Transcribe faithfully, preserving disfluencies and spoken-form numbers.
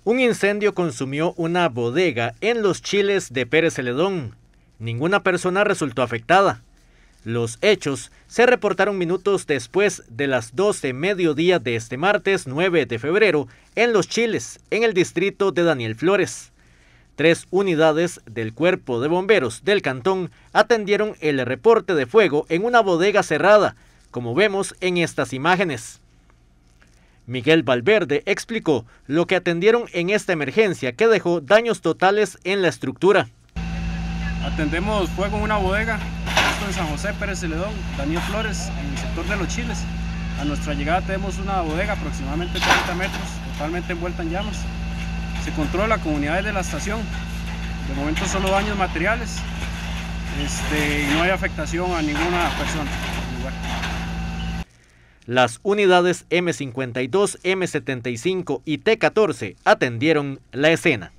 Un incendio consumió una bodega en Los Chiles de Pérez Celedón. Ninguna persona resultó afectada. Los hechos se reportaron minutos después de las doce mediodía de este martes nueve de febrero en Los Chiles, en el distrito de Daniel Flores. Tres unidades del Cuerpo de Bomberos del cantón atendieron el reporte de fuego en una bodega cerrada, como vemos en estas imágenes. Miguel Valverde explicó lo que atendieron en esta emergencia que dejó daños totales en la estructura. Atendemos fuego en una bodega, esto en San José, Pérez Celedón, Daniel Flores, en el sector de Los Chiles. A nuestra llegada tenemos una bodega aproximadamente treinta metros, totalmente envuelta en llamas. Se controla comunidades de la estación, de momento solo daños materiales este, y no hay afectación a ninguna persona en el lugar. Las unidades eme cincuenta y dos, eme setenta y cinco y te catorce atendieron la escena.